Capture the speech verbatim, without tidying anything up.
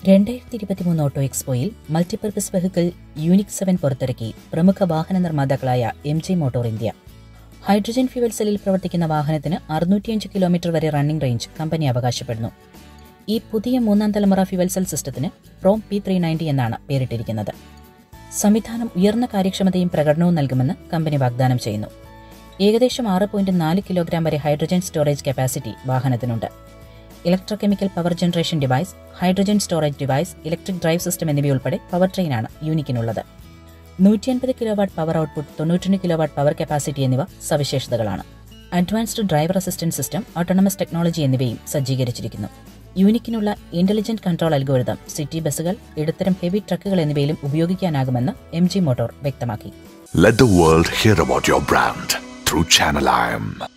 രണ്ടായിരത്തി ഇരുപത്തിമൂന്ന് ഓട്ടോ എക്സ്പോയിൽ മൾട്ടിപർപ്പസ് വെഹിക്കിൾ യൂണിക് സെവൻ പുറത്തിറക്കി പ്രമുഖ വാഹന നിർമ്മാതാക്കളായ M G motor India. Hydrogen fuel സെല്ലിൽ പ്രവർത്തിക്കുന്ന വാഹനത്തിന് അറുന്നൂറ്റിയഞ്ച് കിലോമീറ്റർ വരെ റണ്ണിംഗ് റേഞ്ച് കമ്പനി അവകാശപ്പെടുന്നു. ഈ പുതിയ മൂന്നാം തലമുറ ഫ്യൂവൽ സെൽ സിസ്റ്റത്തിന് പ്രോം പി ത്രീ നയൻറ്റി എന്നാണ് പേരിട്ടിരിക്കുന്നത്. സംവിധാനം ഉയർന്ന കാര്യക്ഷമതയും പ്രകടനവും നൽകുമെന്ന് കമ്പനി വാഗ്ദാനം ചെയ്യുന്നു. ഏകദേശം ആറ് പോയിന്റ് നാല് കിലോഗ്രാം വരെ ഹൈഡ്രജൻ സ്റ്റോറേജ് കപ്പാസിറ്റി വാഹനത്തിനുണ്ട്. Electrochemical power generation device, hydrogen storage device, electric drive system എന്നിവയുൾപ്പെടെ പവർ ട്രെയിനാണ് യൂണിക്കിനുള്ളത്. നൂറ്റി അൻപത് കിലോവാട്ട് പവർ ഔട്ട്പുട്ട്, തൊണ്ണൂറ്റി കിലോവാട്ട് പവർ കപ്പാസിറ്റി എന്നിവ സവിശേഷതകളാണ്. Advanced driver assistant system, autonomous technology എന്നിവയും സജ്ജീകരിച്ചിരിക്കുന്നു. യൂണിക്കിനുള്ള ഇന്റലിജന്റ് കൺട്രോൾ അൽഗോരിതം സിറ്റി ബസുകൾ, ഇടത്തരം ഹെവി ട്രക്കുകൾ എന്നിവയിലും ഉപയോഗിക്കാനാകുമെന്ന് എം ജി മോട്ടോർ വ്യക്തമാക്കി. Let the world hear about your brand through channeliam.